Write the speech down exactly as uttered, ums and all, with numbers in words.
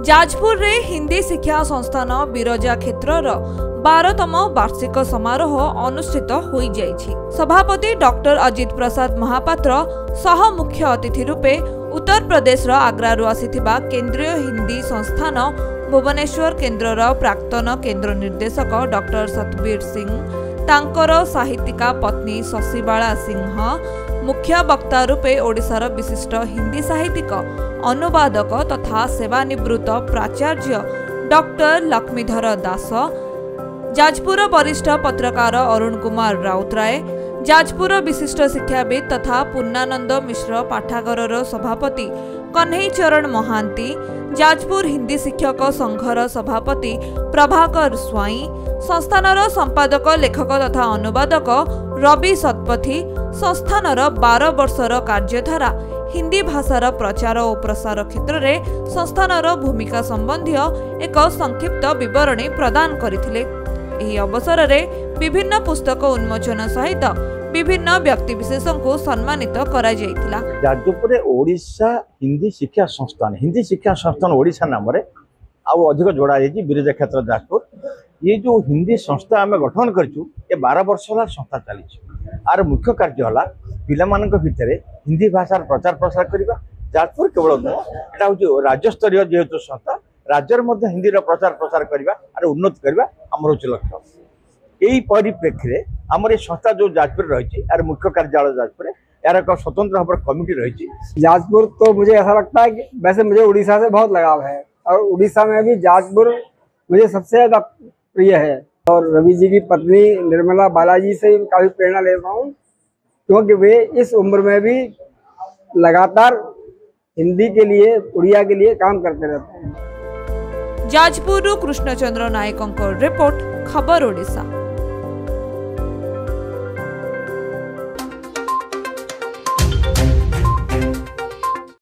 जाजपुर रे हिंदी शिक्षा संस्थान बिरजा क्षेत्रर बारहतम वार्षिक समारोह अनुष्ठित हो जाइछि। सभापति डॉक्टर अजित प्रसाद महापात्र सह मुख्य अतिथि रूपे उत्तर प्रदेश आग्रारू आसीथिबा केंद्रीय हिंदी संस्थान भुवनेश्वर केन्द्रर प्राक्तन केन्द्र निर्देशक डॉक्टर सतबीर सिंह, तांकर साहित्यिका पत्नी शशिबाला सिंह, मुख्य वक्ता रूपे ओडिशार विशिष्ट हिंदी साहित्यिक अनुवादक तथा सेवानिवृत्त प्राचार्य डॉक्टर लक्ष्मीधर दास, जाजपुर वरिष्ठ पत्रकार अरुण कुमार राउतराय, जाजपुर विशिष्ट शिक्षाविद तथा पूर्णानंद मिश्र पाठागार सभापति कन्हई चरण महांती, जाजपुर हिंदी शिक्षक संघर सभापति प्रभाकर स्वाई, संस्थानर संपादक लेखक तथा अनुवादक रवि सतपथी, संस्थानर बारह वर्षर कार्यधारा हिंदी भाषार प्रचार और प्रसार क्षेत्र में संस्थानर भूमिका संबंधी एक संक्षिप्त विवरणी प्रदान करथिले। एही अवसर में विभिन्न पुस्तक उन्मोचन सहित विभिन्न व्यक्तिविशेषों को सम्मानित करा जायतिला। जाजपुर ओडिशा हिंदी शिक्षा संस्थान हिंदी शिक्षा संस्थान ओडिशा नाम रे आउ अधिक जोड़ा जाइए बिरजा क्षेत्र जाजपुर। ये जो हिंदी संस्था आम गठन करूँ ये बारह वर्ष है संस्था चली। आर मुख्य कार्य है पिला भितर हिंदी भाषार प्रचार प्रसार करवा। जाजपुर केवल नुह एटा हूँ राज्य स्तरीय जेहेतु संस्था राज्यर मध्य हिंदी प्रचार प्रसार करवा और उन्नति करवा आमर हूँ लक्ष्य। यही परिप्रेक्षी में आमर ये संस्था जो जाजपुर रही है मुख्य कार्यालय जाजपुर यार एक स्वतंत्र भाव कमिटी रही। जाजपुर तो मुझे ऐसा लगता है कि वैसे मुझे उड़ीसा से बहुत लगाव है और उड़ीसा में भी जाजपुर मुझे सबसे ज़्यादा प्रिय है। और रवि जी की पत्नी निर्मला बालाजी से काफ़ी प्रेरणा लेता हूँ क्योंकि वे इस उम्र में भी लगातार हिंदी के लिए उड़िया के लिए काम करते रहते हैं। जाजपुर कृष्णचंद्र नायकों रिपोर्ट खबर ओडिशा।